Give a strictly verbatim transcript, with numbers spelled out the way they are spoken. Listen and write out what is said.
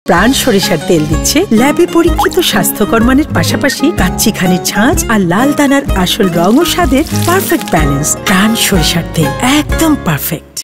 প্রাণ সরিষার তেল দিচ্ছে ল্যাবে পরীক্ষিত স্বাস্থ্যকর মানের পাশাপাশি কাচ্চি খানির ঝাঁঝ আর লাল দানার আসল রং ও স্বাদের পারফেক্ট ব্যালেন্স। প্রাণ সরিষার তেল একদম পারফেক্ট।